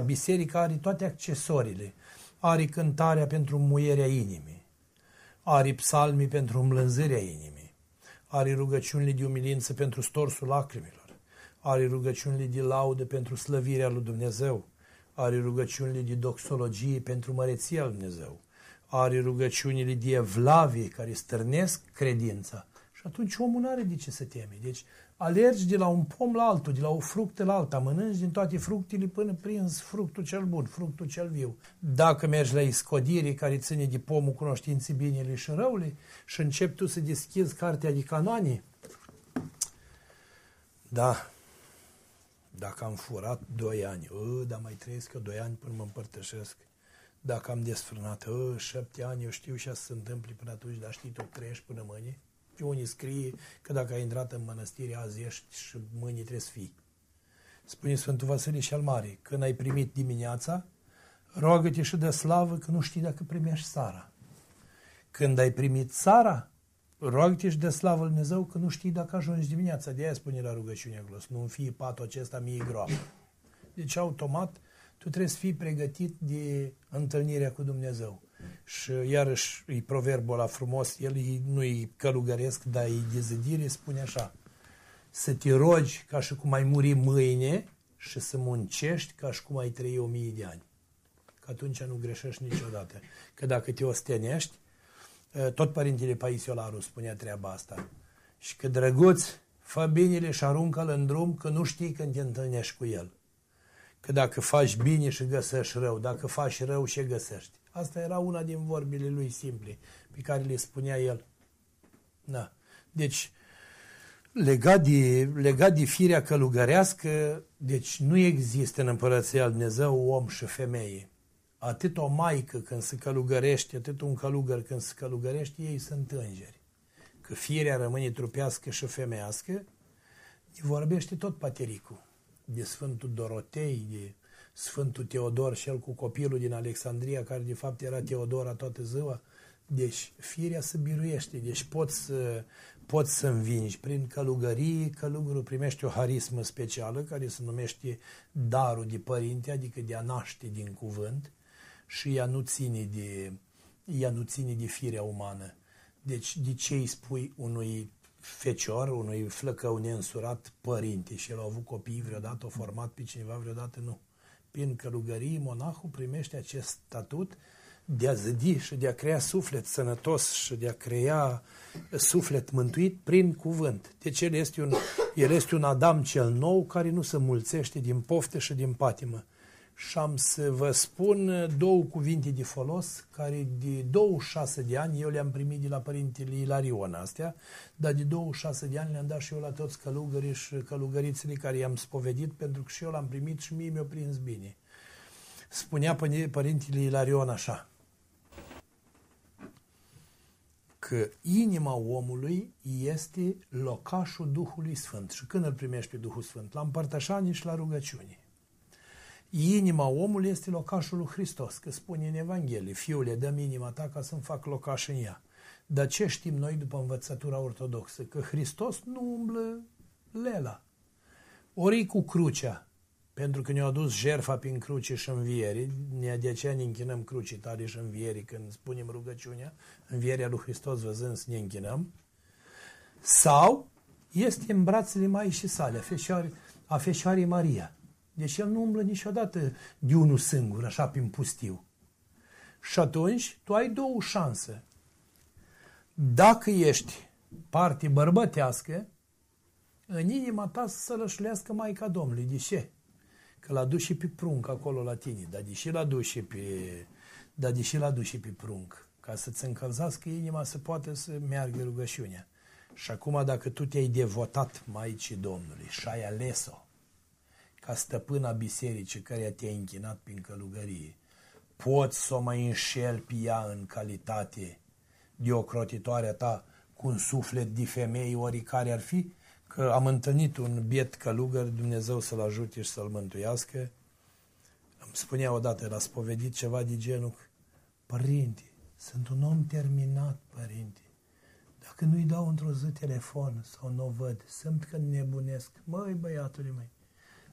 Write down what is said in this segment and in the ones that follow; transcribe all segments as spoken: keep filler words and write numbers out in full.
biserica are toate accesoriile. Are cântarea pentru muierea inimii, are psalmii pentru îmblânzirea inimii, are rugăciunile de umilință pentru storsul lacrimilor, are rugăciunile de laudă pentru slăvirea lui Dumnezeu, are rugăciunile de doxologie pentru măreția lui Dumnezeu, are rugăciunile de evlavie care stârnesc credința. Și atunci omul nu are de ce să teme. Deci alergi de la un pom la altul, de la o fructă la alta, mănânci din toate fructele până prins fructul cel bun, fructul cel viu. Dacă mergi la iscodire care ține de pomul cunoștinței binele și răului și începi tu să deschizi cartea de canoane, da, dacă am furat doi ani, ă, dar mai trăiesc eu doi ani până mă împărtășesc. Dacă am desfrânat, ă, șapte ani, eu știu și să se întâmple până atunci, dar știi, tu trăiești până mâine. Și unii scrie că dacă ai intrat în mănăstire, azi ești și mâine trebuie să fii. Spune Sfântul Vasile cel Mare, când ai primit dimineața, roagă-te și de slavă că nu știi dacă primești țara. Când ai primit țara, roagă-te și de slavă lui Dumnezeu că nu știi dacă ajungi dimineața. De aia spune la rugăciunea glos, nu-mi fie patul acesta mie groapă. Deci automat tu trebuie să fii pregătit de întâlnirea cu Dumnezeu. Și iarăși e proverbul ăla frumos, el nu-i călugăresc, dar e de zidire, spune așa, să te rogi ca și cum ai muri mâine și să muncești ca și cum ai trăi o mie de ani. Că atunci nu greșești niciodată. Că dacă te ostenești, tot Părintele Paisiolaru spunea treaba asta. Și că drăguț, fă binele și aruncă-l în drum, că nu știi când te întâlnești cu el. Că dacă faci bine și găsești rău, dacă faci rău și găsești. Asta era una din vorbile lui simple, pe care le spunea el. Da. Deci, legat de, legat de firea călugărească, deci nu există în Împărăția lui Dumnezeu om și femeie. Atât o maică când se călugărește, atât un călugăr când se călugărește, ei sunt îngeri. Că firea rămâne trupească și femeiască, vorbește tot patericul. De Sfântul Dorotei, de Sfântul Teodor și el cu copilul din Alexandria, care de fapt era Teodora toată ziua. Deci firea se biruiește, deci poți să, poți să învingi prin călugărie. Călugărul primește o harismă specială care se numește darul de părinte, adică de a naște din cuvânt, și ea nu ține de, ea nu ține de firea umană. Deci de ce îi spui unui fecior, unui flăcău neînsurat părinte și el a avut copii vreodată, a format pe cineva vreodată? Nu. Prin călugărie, monahul primește acest statut de a zidi și de a crea suflet sănătos și de a crea suflet mântuit prin cuvânt. Deci el este un, el este un Adam cel nou care nu se mulțește din poftă și din patimă. Și am să vă spun două cuvinte de folos, care de douăzeci și șase de ani eu le-am primit de la Părintele Ilarion astea, dar de douăzeci și șase de ani le-am dat și eu la toți călugării și călugărițele care i-am spovedit, pentru că și eu l-am primit și mie mi-a prins bine. Spunea Părintele Ilarion așa, că inima omului este locașul Duhului Sfânt. Și când îl primești pe Duhul Sfânt? La împărtășanie și la rugăciune. Inima omului este locașul lui Hristos, că spune în Evanghelie, Fiule, dă-mi inima ta ca să-mi fac locaș în ea. Dar ce știm noi după învățătura ortodoxă? Că Hristos nu umblă lela. Ori cu crucea, pentru că ne-a adus jertfa prin cruce și înviere, de aceea ne închinăm crucii tale și înviere când spunem rugăciunea, învierea lui Hristos văzând să ne închinăm, sau este în brațele Maicii sale, a Fecioarei, a Fecioarei Maria. Deci el nu umblă niciodată de unul singur, așa prin pustiu. Și atunci tu ai două șanse. Dacă ești parte bărbătească, în inima ta să sălășlească Maica Domnului. De ce? Că l-a dus și pe prunc acolo la tine, dar deși l-a dus și pe, dar deși l-a dus și pe prunc, ca să-ți încălzească inima să poată să meargă rugăciunea. Și acum dacă tu te-ai devotat Maicii Domnului și ai ales-o ca stăpâna bisericii care te-ai închinat prin călugărie, poți să o mai înșeli pe ea în calitate de ocrotitoarea ta cu un suflet de femei oricare ar fi? Că am întâlnit un biet călugăr, Dumnezeu să-l ajute și să-l mântuiască, îmi spunea odată, l-a spovedit ceva de genul, părinte, sunt un om terminat, părinte, dacă nu-i dau într-o zi telefon sau nu o văd, simt că nebunesc. Măi, băiatule măi,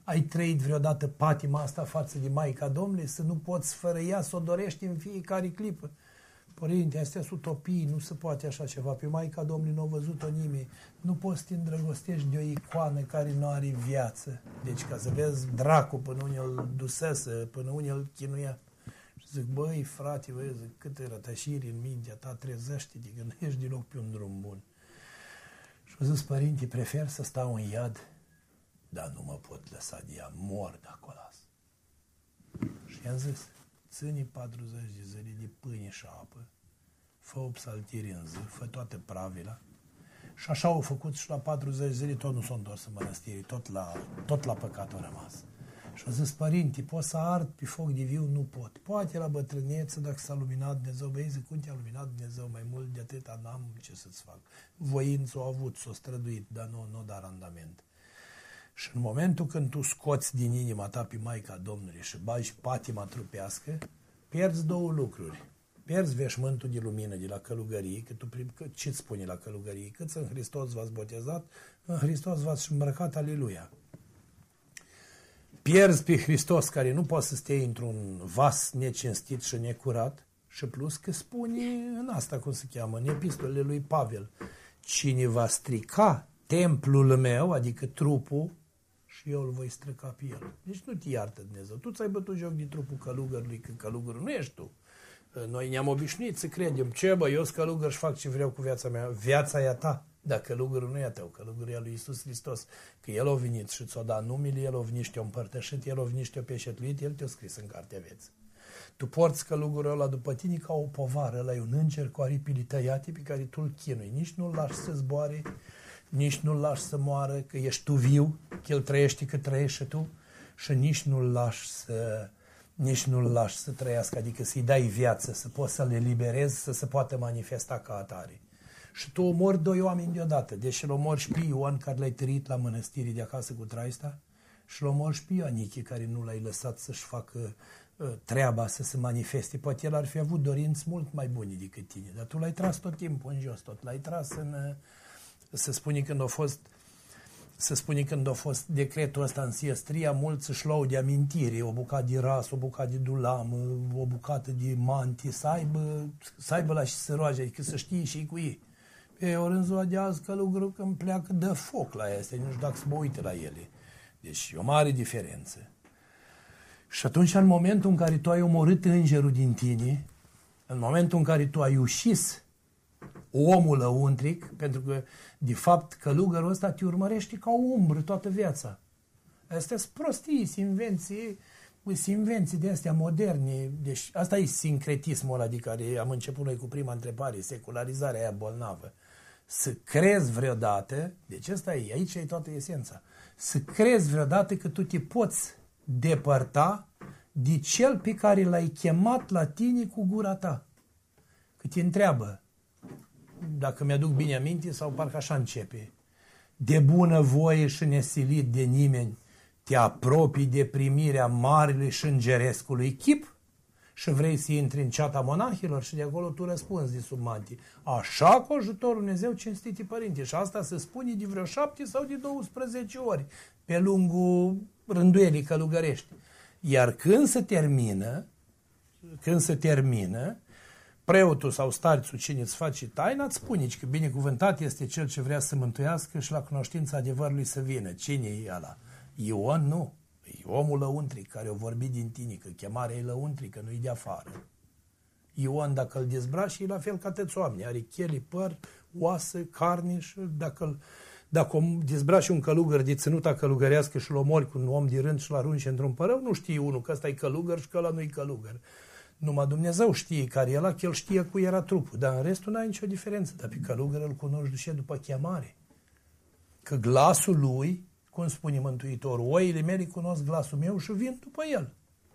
Ai trăit vreodată patima asta față de Maica Domnului, să nu poți fără ea să o dorești în fiecare clipă? Părinte, astea sunt utopii, nu se poate așa ceva. Pe Maica Domnului nu a văzut-o nimeni. Nu poți să te îndrăgostești de o icoană care nu are viață. Deci ca să vezi dracu până unde îl dusese, până unde îl chinuia. Și zic, băi, frate, băi, zic, câte rătășiri în mintea ta, trezește-te, că nu ești deloc pe un drum bun. Și a zis, părinte, prefer să stau în iad, dar nu mă pot lăsa de ea, mor de acolo. Și i-am zis, ține patruzeci de zile de pâine și apă, fă o psaltiri în zi, fă toate pravila. Și așa au făcut și la patruzeci de zile tot nu s-au întors în mănăstire, tot la, tot la păcat au rămas. Și au zis, părinte, poți să ard pe foc de viu? Nu pot. Poate la bătrânețe, dacă s-a luminat Dumnezeu, băi, zic, cum te-a luminat Dumnezeu mai mult de atâta, n-am ce să-ți fac. Voință o avut, s-o străduit, dar nu, nu da randament. Și în momentul când tu scoți din inima ta pe Maica Domnului și bagi patima trupească, pierzi două lucruri. Pierzi veșmântul de lumină de la călugărie, că tu prim, că, ce-ți spune la călugărie? Cât în Hristos v-ați botezat, în Hristos v-ați îmbrăcat, aleluia. Pierzi pe Hristos, care nu poate să stea într-un vas necinstit și necurat, și plus că spune în asta, cum se cheamă, în epistolele lui Pavel, cine va strica templul meu, adică trupul, și eu îl voi strica pe el. Deci nu te iartă Dumnezeu. Tu ți-ai bătut joc de trupul călugărului, că călugărul nu ești tu. Noi ne-am obișnuit să credem, ce bă, eu sunt călugăr și fac ce vreau cu viața mea. Viața e a ta, dar călugărul nu e a tău, călugărul e a lui Iisus Hristos. Că El a venit și ți-o dat numele, El a venit și te-a împărtășit, El a venit și te-a peșetluit, El te-a scris în cartea vieții. Tu porți călugărul ăla după tine ca o povară, ăla e un înger cu aripile tăiate pe care tu îl chinui. Nici nu-l lași să zboare, nici nu-l lași să moară, că ești tu viu, că El trăiește că trăiești și tu, și nici nu-l lași să... nici nu-l lași să trăiască, adică să-i dai viață, să poți să-l eliberezi, să se poată manifesta ca atare. Și tu omori doi oameni deodată, deși îl omori și pe Ioan, care l-ai tărit la mănăstirii de acasă cu Traista, și îl omori și pe Ioaniche, care nu l-ai lăsat să-și facă uh, treaba, să se manifeste. Poate el ar fi avut dorinți mult mai bune decât tine, dar tu l-ai tras tot timpul în jos, tot l-ai tras în... Uh, să spune când a fost... Să spune când a fost decretul ăsta în Siestria, mulți își luau de amintire, o bucată de ras, o bucată de dulam, o bucată de manti, să aibă, să aibă la și să roage, adică să știe și cu ei. Pe ori în ziua de azi călugărul când pleacă de foc la astea, nu știu dacă să mă uite la ele. Deci e o mare diferență. Și atunci, în momentul în care tu ai omorât îngerul din tine, în momentul în care tu ai ușis omul lăuntric, pentru că, de fapt, călugărul ăsta te urmărește ca o umbră toată viața. Astea sunt prostii, sunt invenții, sunt invenții de astea moderne. Deci asta e sincretismul ăla de care am început noi cu prima întrebare, secularizarea aia bolnavă. Să crezi vreodată, deci asta e, aici e toată esența, să crezi vreodată că tu te poți depărta de cel pe care l-ai chemat la tine cu gura ta. Că te întreabă, dacă mi-aduc bine aminte, sau parcă așa începe, de bună voie și nesilit de nimeni, te apropii de primirea marilui și îngerescului chip și vrei să intri în ceata monahilor și de acolo tu răspunzi de sub mantie. Așa cu ajutorul Dumnezeu, cinstite părinte. Și asta se spune de vreo șapte sau de douăsprezece ori pe lungul rânduielii călugărești. Iar când se termină, când se termină, preotul sau starțul, cine îți face taina, îți spune că binecuvântat este cel ce vrea să mântuiască și la cunoștința adevărului să vină. Cine e ăla? Ion nu. E omul lăuntric care o vorbi din tine, că chemarea e lăuntrică, nu-i de afară. Ion, dacă îl dezbrași, e la fel ca toți oamenii. Are cheli, păr, oase, carne și dacă îl Dacă dezbrași un călugăr de ținuta călugărească și-l omori cu un om de rând și-l arunci într-un părău, nu știe unul că ăsta e călugăr și că ăla nu-i călugăr. Numai Dumnezeu știe care e ăla, că El știe cu era trupul, dar în restul n-ai nicio diferență. Dar pe călugăr îl cunoști după chemare. Că glasul lui, cum spune Mântuitorul, oile mele cunosc glasul meu și vin după el.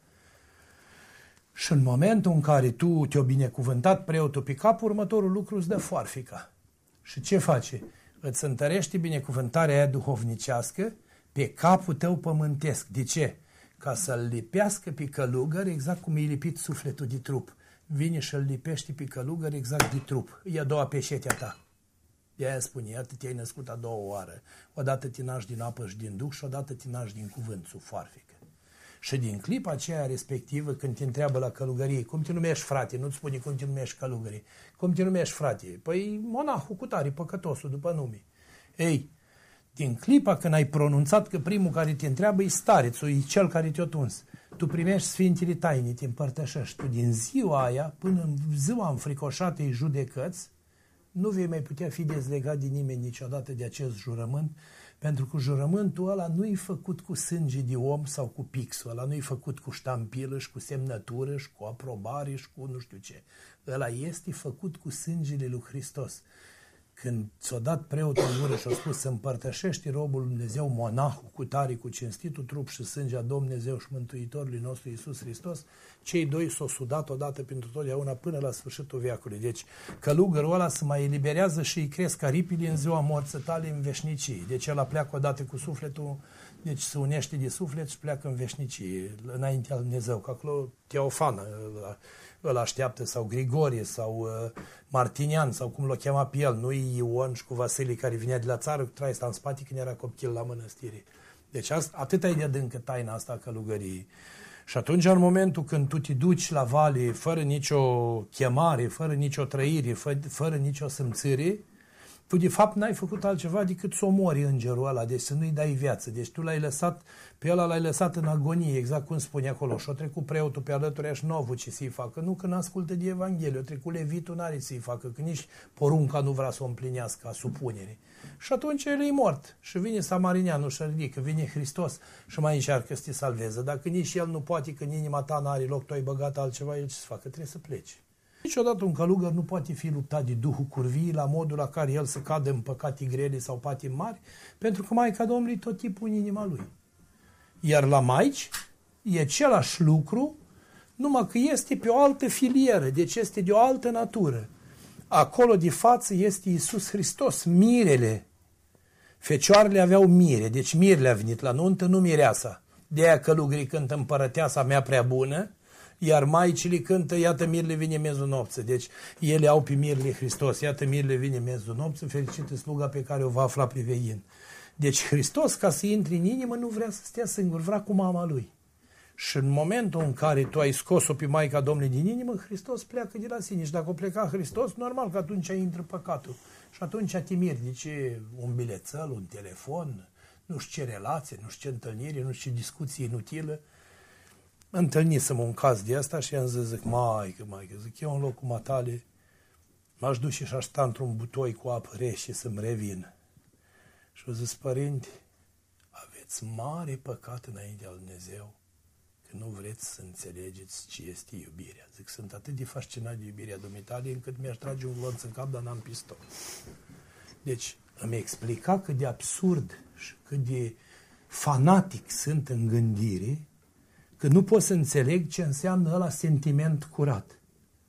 Și în momentul în care tu te-o binecuvântat preotul pe cap, următorul lucru îți dă foarfica. Și ce face? Îți întărește binecuvântarea aia duhovnicească pe capul tău pământesc. De ce? Ca să-l lipească pe călugăr exact cum e lipit sufletul de trup. Vine și îl lipește pe călugăr exact de trup. E a doua peșetea ta. De-aia spune, iată te-ai născut a doua oară. Odată te naști din apă și din duh și odată te naști din cuvânt sub foarfecă. Și din clipa aceea respectivă, când te întreabă la călugărie, cum te numești frate? Nu-ți spune cum te numești călugărie. Cum te numești frate? Păi monahul cu tare, păcătosul după nume. Ei, din clipa când ai pronunțat că primul care te întreabă e starețul, e cel care te-a tuns, tu primești Sfintele Taine, te împărtășești. Tu din ziua aia până în ziua înfricoșatei judecăți, nu vei mai putea fi dezlegat de nimeni niciodată de acest jurământ, pentru că jurământul ăla nu e făcut cu sânge de om sau cu pixul, ăla nu e făcut cu ștampilă și cu semnătură și cu aprobare și cu nu știu ce. Ăla este făcut cu sângele lui Hristos. Când ți-a dat preotul în gură și a spus să împărtășești robul lui Dumnezeu, monahul, cu tare, cu cinstitul trup și sângea Dumnezeu și Mântuitorului nostru Iisus Hristos, cei doi s-au sudat odată pentru totdeauna până la sfârșitul veacului. Deci călugărul ăla se mai eliberează și îi cresc aripile în ziua morții tale în veșnicie. Deci ăla pleacă odată cu sufletul, deci se unește de suflet și pleacă în veșnicie, înaintea lui Dumnezeu, că acolo Teofană îl așteaptă, sau Grigorie, sau uh, Martinian, sau cum l-o chema pe el, nu Ion și cu Vasile care vinea de la țară, cu traista în spate când era copil la mănăstire. Deci asta, atât e de adâncă taina asta a călugăriei. Și atunci, în momentul când tu te duci la vale fără nicio chemare, fără nicio trăire, fără, fără nicio simțire, tu de fapt n-ai făcut altceva decât să omori îngerul ăla, deci să nu-i dai viață. Deci tu l-ai lăsat, pe ăla l-ai lăsat în agonie, exact cum spune acolo. Și-o trecut preotul pe alături și n-a avut ce să-i facă. Nu că n-ascultă de Evanghelie, o trecut levitul, n-are să-i facă, că nici porunca nu vrea să o împlinească a supunere. Și atunci el e mort. Și vine Samarinianul și ridică, vine Hristos și mai încearcă să te salveze. Dacă nici el nu poate, că în inima ta n-are loc, tu ai băgat altceva, el ce să facă? Trebuie să pleci. Niciodată un călugăr nu poate fi luptat de Duhul Curvii la modul la care el să cadă în păcate grele sau patimi mari, pentru că Maica Domnului tot timpul în inima lui. Iar la maici e același lucru, numai că este pe o altă filieră, deci este de o altă natură. Acolo de față este Iisus Hristos, mirele. Fecioarele aveau mire, deci mirele a venit la nuntă, nu mireasa. De-aia călugării cântă Împărăteasa mea prea bună, iar maicile cântă, iată mirele vine miezul nopții. Deci ele au pe mirele Hristos, iată mirele vine miezul nopții, fericită sluga pe care o va afla priveind. Deci Hristos, ca să intri în inimă, nu vrea să stea singur, vrea cu mama lui. Și în momentul în care tu ai scos-o pe Maica Domnului din inimă, Hristos pleacă de la sine. Și dacă o pleca Hristos, normal că atunci intră păcatul. Și atunci te miri de ce un bilețel, un telefon, nu știu ce relație, nu știu ce întâlnire, nu știu ce discuție inutilă. Întâlnisem un caz de asta și i-am zis, zic, maică, maică, zic, eu în locul matale m-aș duce și aș sta într-un butoi cu apă rece să-mi revin. Și au zis, părinte, aveți mare păcat înaintea lui Dumnezeu că nu vreți să înțelegeți ce este iubirea. Zic, sunt atât de fascinat de iubirea dumitale încât mi-aș trage un glonț în cap, dar n-am pistol. Deci îmi explica cât de absurd și cât de fanatic sunt în gândire, că nu pot să înțeleg ce înseamnă ăla sentiment curat.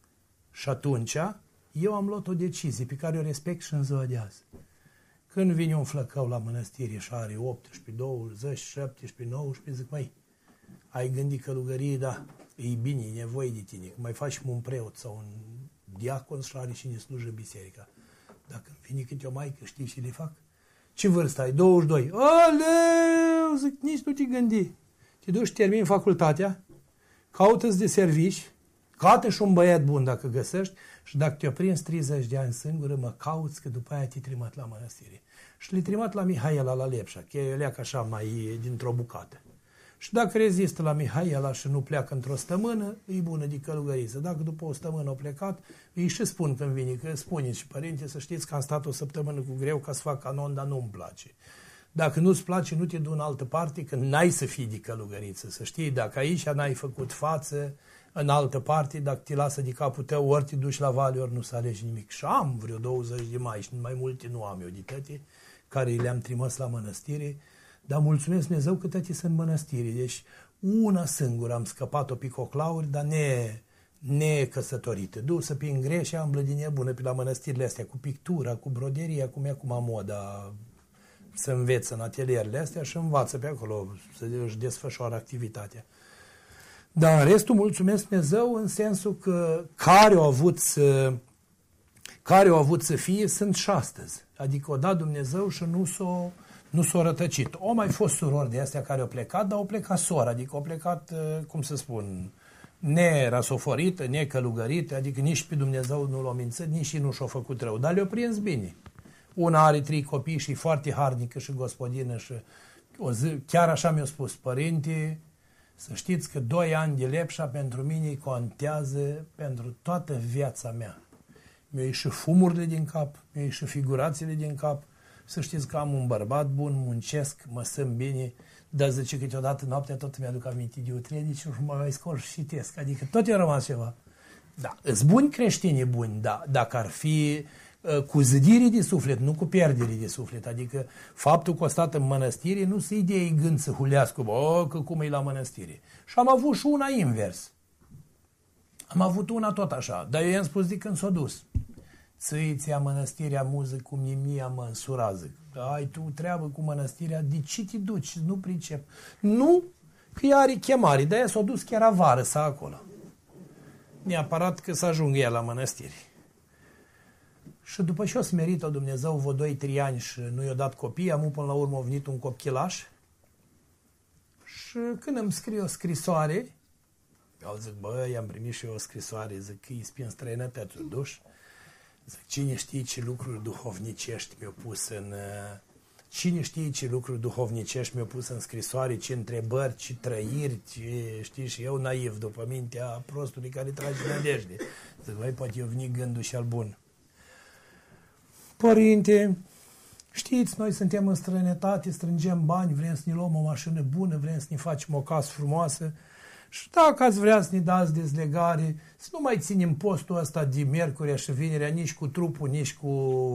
Și atunci eu am luat o decizie pe care o respect și în ziua de azi. Când vine un flăcău la mănăstire și are optsprezece, douăzeci, șaptesprezece, nouăsprezece, zic, măi, ai gândit călugărie, da, e bine, e nevoie de tine, că mai faci un preot sau un diacon și are cine slujă biserica. Dacă vine câte o maică, știi și le fac? Ce vârstă ai? douăzeci și doi. Aleu, zic, nici nu te gândi. Te duci, termini facultatea, caută-ți de servici, caută și un băiat bun dacă găsești și dacă te-o prins treizeci de ani singură, mă cauți că după aia te trimat la mănăstire. Și le trimat la Mihaela, la Lepșa, că e leacă așa mai dintr-o bucată. Și dacă rezistă la Mihaela și nu pleacă într-o stămână, e bună de călugăriță. Dacă după o stămână a plecat, îi și spun când vine, că spuneți și părinte să știți că am stat o săptămână cu greu ca să fac canon, dar nu-mi place. Dacă nu-ți place, nu te du în altă parte, că n-ai să fii de călugăriță. Să știi, dacă aici n-ai făcut față, în altă parte, dacă te lasă de capul tău, ori te duci la vale, ori nu să alegi nimic. Și am vreo douăzeci de mai și mai multe nu am eu de tăte, care le-am trimis la mănăstire, dar mulțumesc Dumnezeu că tăte sunt mănăstire. Deci una singură am scăpat-o pe coclauri, dar ne, necăsătorită. Dusă prin Grecia, am blădinie bună pe la mănăstirile astea, cu pictura, cu broderia, cum e acum moda, să înveță în atelierele astea și învață pe acolo, să își desfășoară activitatea. Dar în restul mulțumesc Dumnezeu în sensul că care au avut să, care au avut să fie sunt și astăzi. Adică o dat Dumnezeu și nu s-o, nu s-o rătăcit. O mai fost surori de astea care au plecat, dar au plecat sora, adică au plecat, cum să spun, nerasoforită, necălugărită, adică nici pe Dumnezeu nu l-a mințit, nici și nu și-a făcut rău, dar le-a prins bine. Una are trei copii și foarte harnică și gospodină și o zi, chiar așa mi-a spus, părinte, să știți că doi ani de lepșa pentru mine contează pentru toată viața mea. Mi-au ieșit fumurile din cap, mi-au ieșit figurațiile din cap, să știți că am un bărbat bun, muncesc, mă simt bine, dar zice câteodată noaptea tot mi-aduc aminte de utrenici și mă mai scol și citesc, adică tot i-a rămas ceva. Da, îs buni creștini buni, da, dacă ar fi uh, cu zidire de suflet, nu cu pierdere de suflet, adică faptul că o stat în mănăstire nu se idei gând să hulească, bă, că cum e la mănăstire. Și am avut și una invers. Am avut una tot așa, dar eu i-am spus de când s-a dus. Ți-ia mănăstirea muză cum e mia mă însura, zic. Ai tu treabă cu mănăstirea, de ce te duci? Nu pricep. Nu, că ea are chemare, de-aia s-a dus chiar avară să acolo. Neapărat că să ajungă ea la mănăstire. Și după ce o smerit-o Dumnezeu vreo doi trei ani și nu i-a dat copii, am până la urmă a venit un copchilaș și când îmi scrie o scrisoare, eu zic, bă, i-am primit și eu o scrisoare, zic că îi spun străinătăți, duș. Zic, cine știe ce lucruri duhovnicești mi-au pus în... Cine știe ce lucruri duhovnicești mi-au pus în scrisoare, ce întrebări, ce trăiri, ce... Știi, și eu naiv, după mintea prostului care trage nădejde. Zic, băi, poate eu veni gândul și al bun. Părinte, știți, noi suntem în străinătate, strângem bani, vrem să ne luăm o mașină bună, vrem să ne facem o casă frumoasă. Și dacă ați vrea să ne dați dezlegare, să nu mai ținem postul ăsta de miercurea și vinerea nici cu trupul, nici cu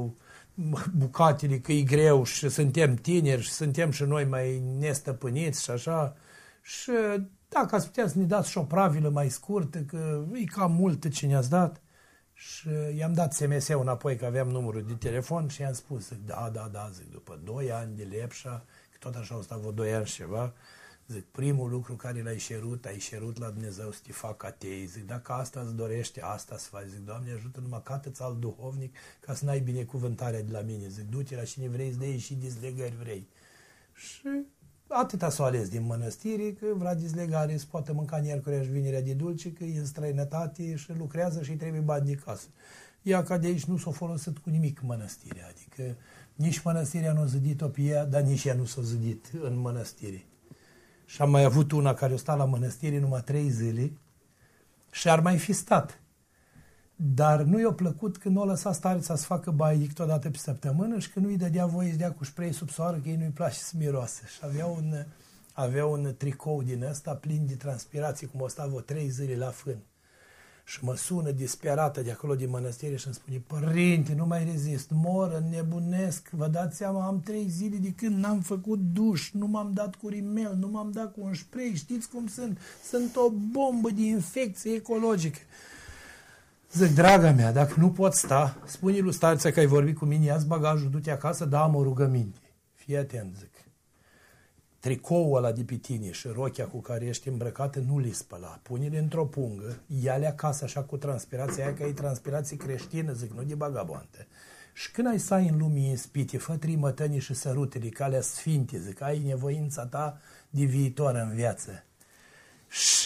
bucatele, că e greu și suntem tineri și suntem și noi mai nestăpâniți și așa. Și dacă ați putea să ne dați și o pravilă mai scurtă, că e cam multă ce ne-ați dat. Și i-am dat S M S-ul înapoi, că aveam numărul de telefon și i-am spus, zic, da, da, da, zic, după doi ani de lepșa, că tot așa au stat vreo doi ani și ceva, zic, primul lucru care l-ai șerut, ai șerut la Dumnezeu să te facă atei. Zic, dacă asta îți dorește, asta să faci. Zic, Doamne, ajută numai cată-ți alt duhovnic ca să n-ai binecuvântarea de la mine. Zic, du-te la cine vrei, să dai și dezlegări vrei. Și atâta s-o ales din mănăstire, că vrea dezlegare, să poată mânca miercurea și vinerea de dulce, că e în străinătate și lucrează și îi trebuie bani de casă. Ea ca de aici nu s-a folosit cu nimic mănăstirea, adică nici mănăstirea nu a zidit-o pe ea, dar nici ea nu s-a zidit în mănăstire. Și am mai avut una care o sta la mănăstire numai trei zile și ar mai fi stat. Dar nu i-a plăcut că nu o lăsa stareța să facă baie câteodată pe săptămână și că nu-i dădea voie să dea cu spray sub soară, că ei nu-i place să miroase. Și avea un, avea un tricou din ăsta plin de transpirație, cum o sta vreo trei zile la fân. Și mă sună disperată de acolo din mănăstire și îmi spune, părinte, nu mai rezist, mor, nebunesc, vă dați seama, am trei zile de când n-am făcut duș, nu m-am dat cu rimel, nu m-am dat cu un spray, știți cum sunt? Sunt o bombă de infecție ecologică. Zic, draga mea, dacă nu pot sta, spune lui stareța că ai vorbit cu mine, ia-ți bagajul, du-te acasă, da, am o rugăminte. Fii atent, zic. Tricoul ăla de pe tine și rochia cu care ești îmbrăcată nu li spăla. Pune-le într-o pungă, ia-le acasă așa cu transpirația aia, că e transpirație creștină, zic, nu de bagaboantă. Și când ai să ai în lumii ispite, fă trimătănii și sărutele, calea sfinte, zic, ai nevoința ta de viitor în viață. Și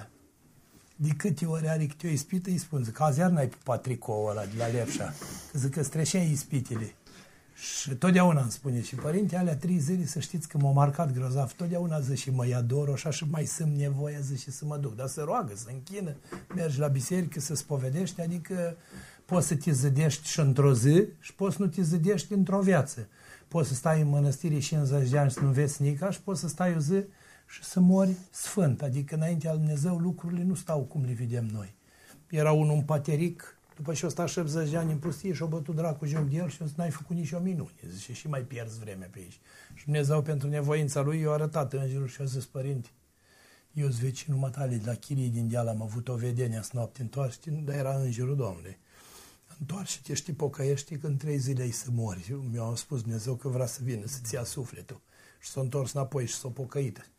de câte ori are câte o ispită, îi spun, zic, azi iar n-ai pupat tricoul ăla de la lepșa, că zic că streșeai ispitele. Și totdeauna îmi spune și părinte, alea trei zile, să știți că m-au marcat grozav. Totdeauna zic și mă ador, așa și mai simt nevoia, zic și să mă duc. Dar să roagă, să închină, mergi la biserică, să spovedești, adică poți să te zădești și într-o zi și poți să nu te zădești într-o viață. Poți să stai în mănăstire cincizeci de ani și să nu vezi nica și poți să stai o zi și să mori sfânt. Adică înaintea lui Dumnezeu lucrurile nu stau cum le vedem noi. Era unul un pateric, după ce o sta șaptezeci de ani în pustie și-o bătut dracu joc de el și n-ai făcut nici o minune. Zice, și mai pierzi vremea pe aici. Și Dumnezeu, pentru nevoința lui, i-a arătat îngerul și a zis, părinte, eu sunt vecinul matale de la chirii din deal, am avut o vedenie să noapte, întoarce, dar era îngerul Domnului. Întoarce-te, știi, pocăiește că în trei zile ai să mori. Și mi-a spus Dumnezeu că vrea să vină, să-ți ia sufletul. Și s-a întors înapoi și s-a pocăit.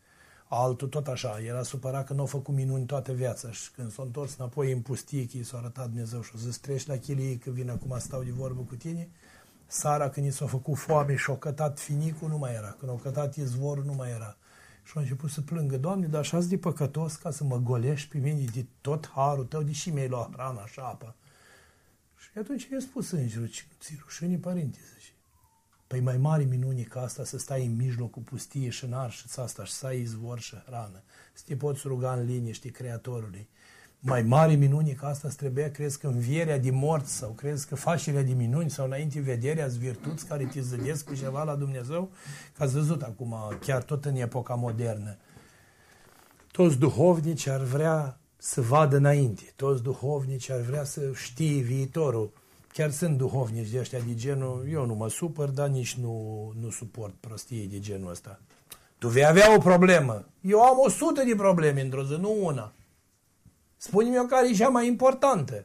Altul tot așa, era supărat că nu a făcut minuni toată viața și când s-a întors înapoi în pustie, s-a arătat Dumnezeu și a zis, treci la chilie că vin acum stau de vorbă cu tine. Sara, când i s-a făcut foame și a cătat finicul, nu mai era. Când a cătat izvorul, nu mai era. Și a început să plângă, Doamne, dar așa-s de păcătos ca să mă golești pe mine de tot harul tău, deși mi-ai luat hrana și apă. Și atunci i-a spus îngerul, ce nu ți rușine, părinte, zice. Păi mai mare minune ca asta să stai în mijlocul pustie și în arșița asta și să ai izvor și hrană. Să te poți ruga în liniște Creatorului. Mai mare minune ca asta îți trebuia, crezi că învierea de morți sau crezi că facerea de minuni sau înainte vederea-ți virtuți care te zădesc cu ceva la Dumnezeu? Că ați văzut acum, chiar tot în epoca modernă. Toți duhovnici ar vrea să vadă înainte, toți duhovnici ar vrea să știe viitorul. Chiar sunt duhovnici de ăștia de genul, eu nu mă supăr, dar nici nu, nu suport prostie de genul ăsta. Tu vei avea o problemă. Eu am o sută de probleme într-o zi, nu una. Spune-mi o care e cea mai importantă.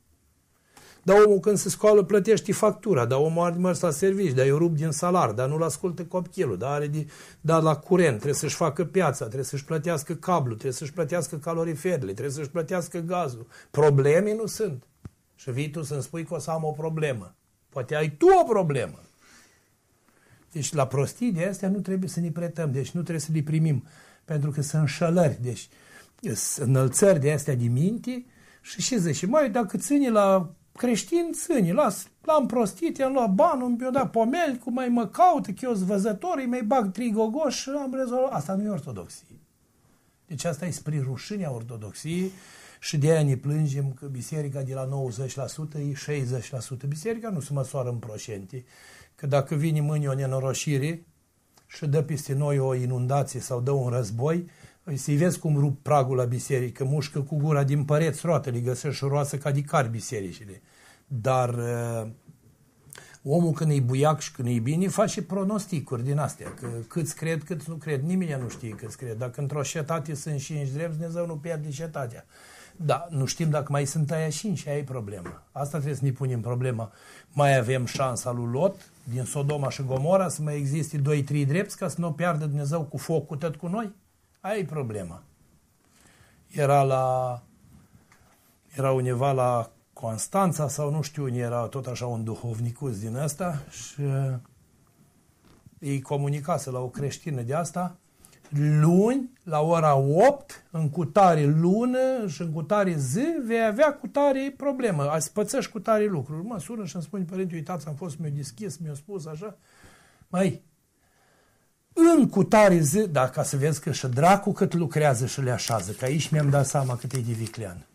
Dar omul când se scoală plătește factura, dar omul are mers la servici, dar eu rup din salar, dar nu-l ascultă copilul, dar are de, dar la curent, trebuie să-și facă piața, trebuie să-și plătească cablu, trebuie să-și plătească caloriferele, trebuie să-și plătească gazul. Probleme nu sunt. Și vii tu să-mi spui că o să am o problemă. Poate ai tu o problemă. Deci la prostii de astea nu trebuie să ne pretăm, deci nu trebuie să le primim, pentru că sunt înșelări, deci înălțări de astea de minte și și zice, măi, dacă ține la creștin, ține, las, l-am prostit, i-am luat banul, mi-a dat pomeli, cum mai mă caută, că eu-s văzător, îi mai bag trigogoș și am rezolvat. Asta nu e ortodoxie. Deci asta e spre rușinea ortodoxiei și de aia ne plângem că biserica de la nouăzeci la sută e șaizeci la sută. Biserica nu se măsoară în procente, că dacă vine mâine o nenorocire și dă peste noi o inundație sau dă un război, să-i vezi cum rup pragul la biserică, mușcă cu gura din păreți roatele, găsești și roasă ca de car bisericile. Dar uh, omul când e buiac și când e bine, face pronosticuri din astea, că câți cred, câți nu cred, nimeni nu știe câți cred. Dacă într-o cetate sunt cinci drepți, Dumnezeu nu pierde cetatea. Da, nu știm dacă mai sunt aia cinci, aia e problema. Asta trebuie să ne punem problema. Mai avem șansa lui Lot, din Sodoma și Gomora, să mai existe doi trei drepți ca să nu piardă Dumnezeu cu focul tot cu noi? Aia e problema. Era la era undeva la Constanța sau nu știu unde era, tot așa un duhovnicus din ăsta și îi comunicase la o creștină de asta, luni, la ora opt, în cutare lună și în cutare zi, vei avea cutare problemă, ați pățești cutare lucruri. Mă sună și îmi spune, părinte, uitați, am fost, mi-a deschis, mi-a spus așa, măi, în cutare zi, dar ca să vezi că și dracu cât lucrează și le așează, că aici mi-am dat seama cât e de viclean.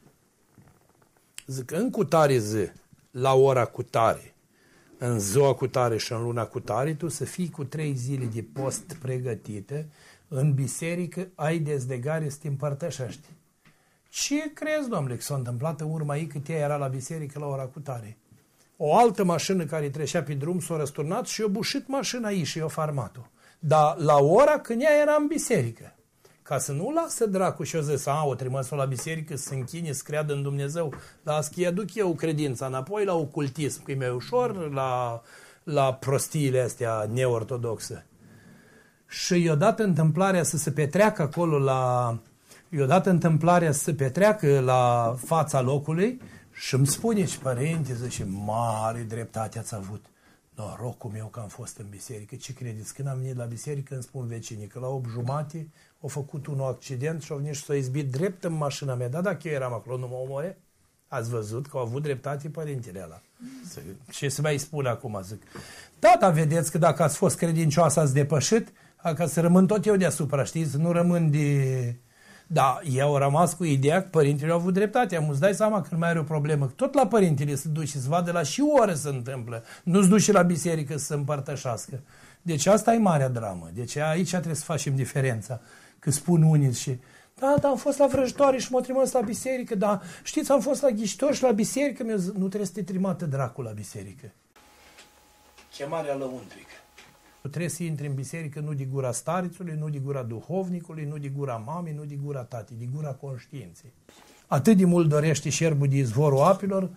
Zic, în cutare zi, la ora cutare, în ziua cutare și în luna cutare, tu să fii cu trei zile de post pregătite, în biserică ai dezlegare să te împărtășești. Ce crezi, domnule, că s-a întâmplat în urma ei cât ea era la biserică la ora cutare? O altă mașină care trecea pe drum s-a răsturnat și i-a bușit mașina ei și i-a farmat-o. Dar la ora când ea era în biserică. Ca să nu lasă dracu și-o zis, a, o trimis-o la biserică să se închine, să creadă în Dumnezeu, dar să-i aduc eu credința înapoi la ocultism, că e mai ușor la, la prostiile astea neortodoxe. Și i-a dat întâmplarea să se petreacă acolo la... i-a dat întâmplarea să se petreacă la fața locului și îmi spune și părinte, zice, mare dreptate ați avut. Norocul meu că am fost în biserică. Ce credeți? Când am venit la biserică îmi spun vecinii că la opt jumate au făcut un accident și au venit și s-au izbit drept în mașina mea. Dar dacă eu eram acolo, nu mă omore? Ați văzut că au avut dreptate părintele ăla. Ce să mai spun acum? Zic. Da, dar vedeți că dacă ați fost credincioasă, ați depășit, ca să rămân tot eu deasupra, știți? Nu rămân de... Da, eu am rămas cu ideea că părintele au avut dreptate. Am îți dai seama când mai are o problemă. Tot la părintele se duce și se vadă la și ore se întâmplă. Nu-ți duce la biserică să se împărtășească. Deci asta e marea dramă. Deci aici trebuie să facem diferența. Că spun unii și... Da, da, am fost la vrăjitoare și m-au trimis la biserică, da, știți, am fost la ghiștori și la biserică. Nu trebuie să te trimată dracul la biserică. Chemarea lăuntrică. Trebuie să intri în biserică nu de gura starițului, nu de gura duhovnicului, nu de gura mamei, nu de gura tatii, de gura conștiinței. Atât de mult dorește șerbul de izvorul apelor,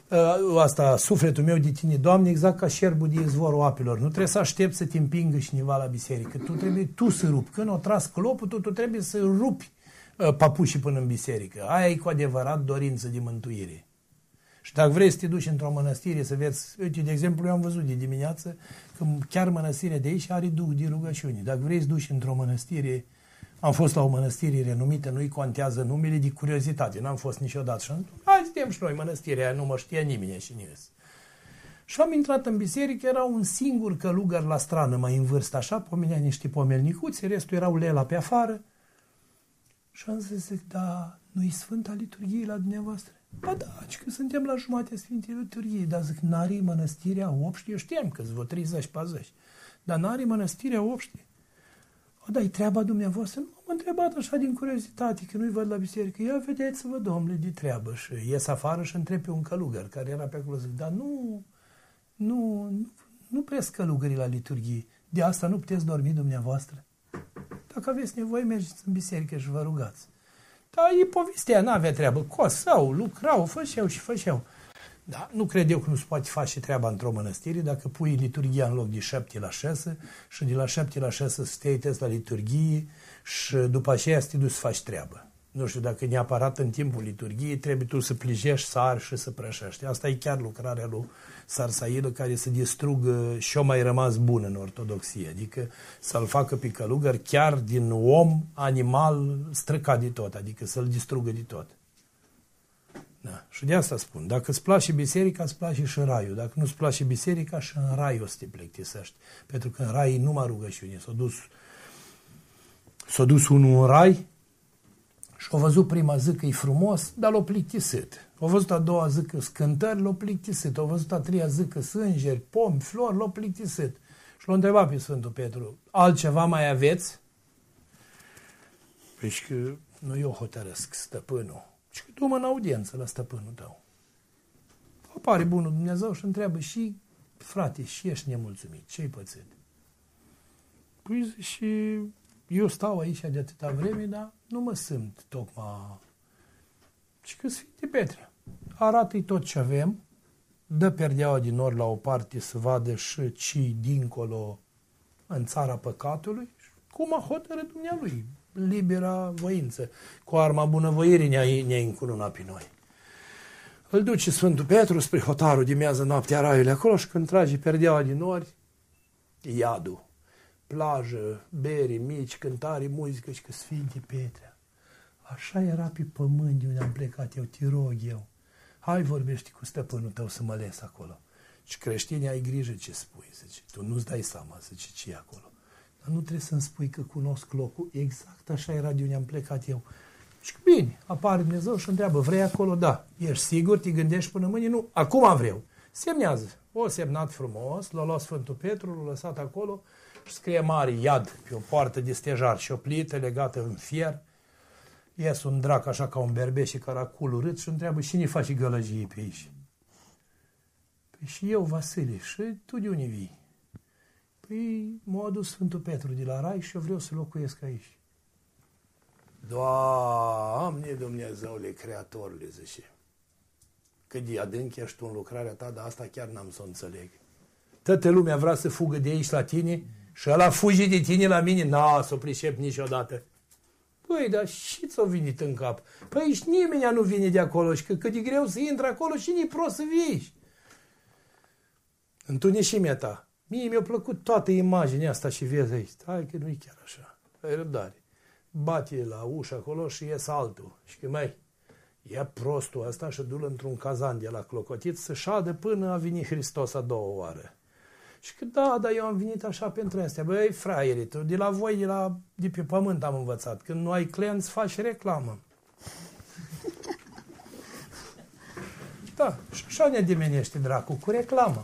asta, sufletul meu de tine, Doamne, exact ca șerbul de izvorul apelor. Nu trebuie să aștepți să te împingă cineva la biserică. Tu trebuie tu să rupi. Când o tras clopul, tu, tu trebuie să rupi papușii până în biserică. Aia e cu adevărat dorință de mântuire. Și dacă vrei să te duci într-o mănăstire să vezi, uite, de exemplu, eu am văzut de dimineață că chiar mănăstirea de aici are duh de rugăciune. Dacă vrei să duci într-o mănăstire, am fost la o mănăstire renumită, nu-i contează numele, de curiozitate, n-am fost niciodată. Și am zis, hai, suntem și noi, mănăstirea aia, nu mă știa nimeni și nimeni. Și am intrat în biserică, era un singur călugăr la strană, mai în vârstă, așa, pomenea niște pomelnicuți, restul erau lela pe afară. Și am zis, zic, da, nu-i Sfânta Liturghie la dumneavoastră? Ba da, că suntem la jumatea Sfintei Liturghii, dar zic, n-are mănăstirea Obști? Eu știam că sunt vreo treizeci patruzeci, dar n-are mănăstirea Obști? O, dar-i treaba dumneavoastră? Nu, m-am întrebat așa din curiozitate, că nu-i văd la biserică. Ia vedeți-vă, domnule, de treabă. Și ies afară și întreb pe un călugăr care era pe acolo. Zic, dar nu, nu, nu, nu prea călugării la liturghie. De asta nu puteți dormi dumneavoastră. Dacă aveți nevoie, mergeți în biserică și vă rugați. Dar e povestea, n-avea treabă. Cosau, lucrau, făceau și făceau. Da, nu cred eu că nu se poate face treaba într-o mănăstire dacă pui liturghia în loc de șapte la șase și de la șapte la șase să te uitezi la liturghie și după aceea să te duci să faci treabă. Nu știu dacă neapărat în timpul liturghiei trebuie tu să plijești, să arși și să prășești. Asta e chiar lucrarea lui Sarsailă care să distrugă și-o mai rămas bun în ortodoxie. Adică să-l facă pe călugăr chiar din om, animal, străcat de tot. Adică să-l distrugă de tot. Da. Și de asta spun, dacă îți place biserica, îți place și raiul. Dacă nu îți place biserica, și în rai o să te plictisești. Pentru că în rai e numai rugăciune. S-a dus, s-a dus unul în rai și a văzut prima zi că e frumos, dar l-a plictisit. A văzut a doua zi că scântări, l-a plictisit. A văzut a treia zi că sângeri, pomi, flori, l-a plictisit. Și l-a întrebat pe Sfântul Petru, altceva mai aveți? Păi că nu eu hotărăsc, stăpânul. Și că du-mă în audiență la stăpânul tău. Apare bunul Dumnezeu și întreabă, și frate, și ești nemulțumit, ce-ai pățit? Păi și eu stau aici de atâta vreme, dar nu mă simt tocmai. Și că Sfinte Petre, arată-i tot ce avem, dă perdeaua din nori la o parte să vadă și ce dincolo în țara păcatului, cum a hotărât dumnealui, libera voință. Cu arma bunăvoirii ne-a, ne-a încununat pe noi. Îl duce Sfântul Petru spre hotarul de miază noaptea raiului acolo și când trage perdeaua din nori, iadul, plajă, beri mici, cântare, muzică și că Sfinte Petre. Așa era pe pământ de unde am plecat eu, te rog eu. Hai vorbește cu stăpânul tău să mă les acolo. Și creștinii, ai grijă ce spui, zice. Tu nu-ți dai seama, zice, ce e acolo. Dar nu trebuie să-mi spui că cunosc locul. Exact așa era de unde am plecat eu. Și bine, apare Dumnezeu și întreabă, vrei acolo? Da. Ești sigur? Te gândești până mâine? Nu. Acum vreau. Semnează. O semnat frumos, l-a luat Sfântul Petru, l-a lăsat acolo și scrie mare iad pe o poartă de stejar și o plită legată în fier. Ies un drac așa ca un berbec și caracul urât și întreabă, cine face gălăgie pe aici? Păi și eu, Vasile, și tu de unde vii? Păi m-a adus Sfântul Petru de la rai și eu vreau să locuiesc aici. Doamne Dumnezeule, Creatorule, zice, cât de adânc ești tu în lucrarea ta, dar asta chiar n-am să o înțeleg. Toată lumea vrea să fugă de aici la tine și ăla fuge de tine la mine, n-a să o pricep niciodată. Păi, dar și ți-o venit în cap? Păi și nimeni nu vine de acolo și că cât de greu să intre acolo și nici prost să vii. Întunecimea ta. Mie mi-a plăcut toată imaginea asta și vezi aici. Hai că nu-i chiar așa. Ai răbdare. Bate la ușă acolo și ies altul. Și că mai ia prostul ăsta și du-l într-un cazan de la clocotit să șadă până a venit Hristos a doua oară. Și că da, dar eu am venit așa pentru astea. Băi, fraiere, tu de la voi, de, la, de pe pământ am învățat. Când nu ai clienți, faci reclamă. Da, și așa ne demenește dracu, cu reclamă.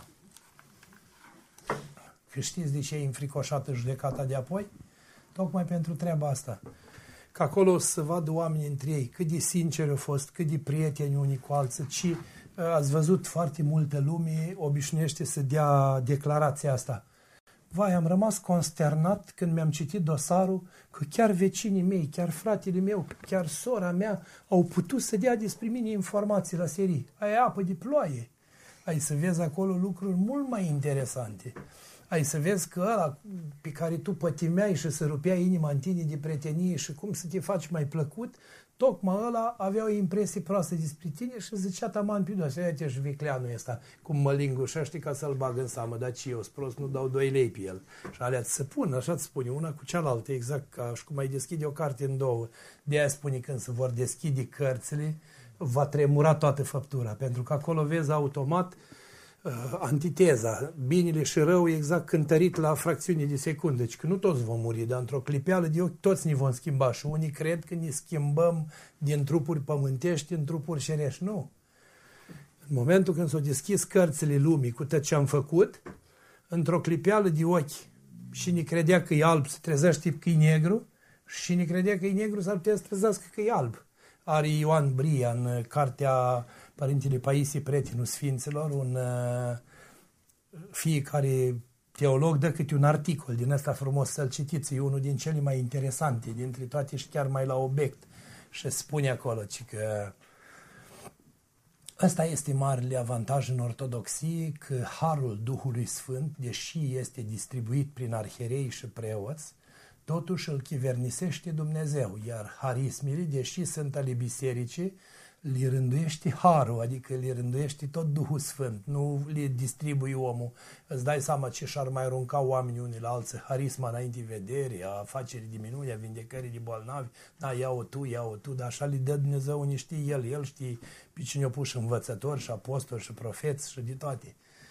Că știți de ce e înfricoșată judecata de apoi? Tocmai pentru treaba asta. Că acolo o să vadă oamenii între ei, cât de sinceri au fost, cât de prieteni unii cu alții, ci ați văzut foarte multă lume obișnuiește să dea declarația asta. Vai, am rămas consternat când mi-am citit dosarul că chiar vecinii mei, chiar fratele meu, chiar sora mea au putut să dea despre mine informații la serii. Aia apă de ploaie. ai să vezi acolo lucruri mult mai interesante. Ai să vezi că ăla pe care tu pătimeai și să rupea inima în tine de prietenie și cum să te faci mai plăcut, tocmai ăla avea o impresie proastă despre tine și zicea taman pe dos, uite și vicleanul ăsta, cum mă lingușește ca să-l bag în seamă, dar ce eu prost nu dau doi lei pe el. Și alea se pun, așa îți spune, una cu cealaltă, exact ca și cum ai deschide o carte în două. De aia spune când se vor deschide cărțile, va tremura toată făptura, pentru că acolo vezi automat uh, antiteza, binele și rău exact cântărit la fracțiune de secundă, deci că nu toți vom muri, dar într-o clipeală de ochi toți ne vom schimba și unii cred că ne schimbăm din trupuri pământești în trupuri cerești. Nu. În momentul când s-au deschis cărțile lumii cu tot ce am făcut, într-o clipeală de ochi și ne credea că e alb, se trezește că e negru și ne credea că e negru, s-ar putea să trezească că e alb. Are Ioan Bria în cartea Părintele Paisie, Prietenul Sfinților, un uh, fiecare teolog dă câte un articol din ăsta frumos să-l citiți, e unul din cele mai interesante dintre toate și chiar mai la obiect și spune acolo că ăsta este marele avantaj în ortodoxie, că harul Duhului Sfânt, deși este distribuit prin arhierei și preoți, totuși îl chivernisește Dumnezeu, iar harismile, deși sunt ale bisericii, le rânduiește harul, adică le rânduiește tot Duhul Sfânt, nu le distribui omul. Îți dai seama ce și-ar mai arunca oamenii unii la alții, harisma înainte vedere, a afacerii de minuni, a vindecării de bolnavi, da, ia-o tu, ia-o tu, dar așa le dă Dumnezeu unii știe El, El știe pe cine o pus și învățători și apostoli și profeți și de toate.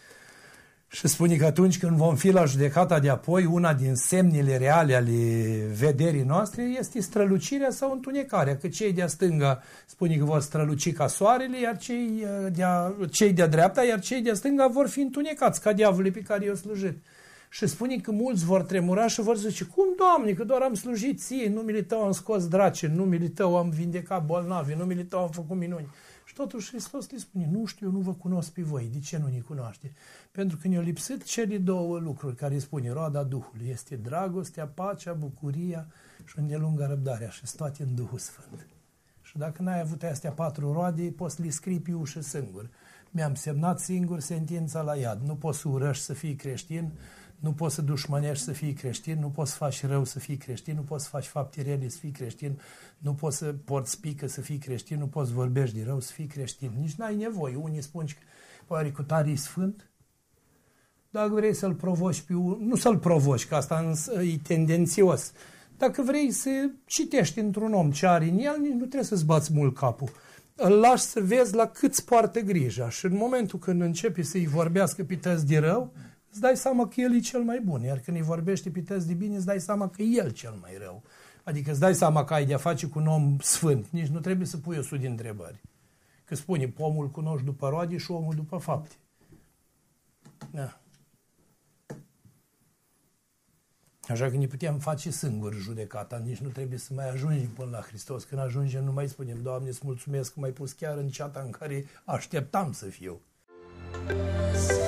Și spune că atunci când vom fi la judecata de apoi, una din semnele reale ale vederii noastre este strălucirea sau întunecarea, că cei de-a stânga spune că vor străluci ca soarele, iar cei de-a, cei de-a dreapta, iar cei de-a stânga vor fi întunecați ca diavolul pe care i-au slujit. Și spune că mulți vor tremura și vor zice, cum, Doamne, că doar am slujit ție, în numele Tău am scos draci, în numele Tău am vindecat bolnavi, în numele Tău am făcut minuni. Și totuși Hristos le spune, nu știu, eu nu vă cunosc pe voi. De ce nu ne cunoaște? Pentru că ne-au lipsit cele două lucruri care spune roada Duhului. Este dragostea, pacea, bucuria și îndelungă răbdarea și toate în Duhul Sfânt. Și dacă n-ai avut astea patru roade, poți să le scrii pe ușă singur. Mi-am semnat singur sentința la iad. Nu poți să urăști să fii creștin, nu poți să dușmănești să fii creștin, nu poți să faci rău să fii creștin, nu poți să faci fapte rele să fii creștin, nu poți să porți pică să fii creștin, nu poți să vorbești de rău să fii creștin. Nici n-ai nevoie. Unii spun că pare cu tare e sfânt. Dacă vrei să-l provoci pe un... Nu să-l provoci, că asta e tendențios. Dacă vrei să citești într-un om ce are în el, nici nu trebuie să-ți bați mult capul. Îl lași să vezi la cât îți poartă grija și în momentul când începi să-i vorbească pe tăți de rău, îți dai seama că el e cel mai bun, iar când îi vorbește pe tăți de bine, îți dai seama că e el cel mai rău. Adică îți dai seama că ai de-a face cu un om sfânt, nici nu trebuie să pui o sută de întrebări. Că spune, pomul cunoști după roade și omul după fapte. Da. Așa că ne putem face singuri judecata, nici nu trebuie să mai ajungem până la Hristos. Când ajungem, nu mai spunem, Doamne, îți mulțumesc că m-ai pus chiar în ceata în care așteptam să fiu.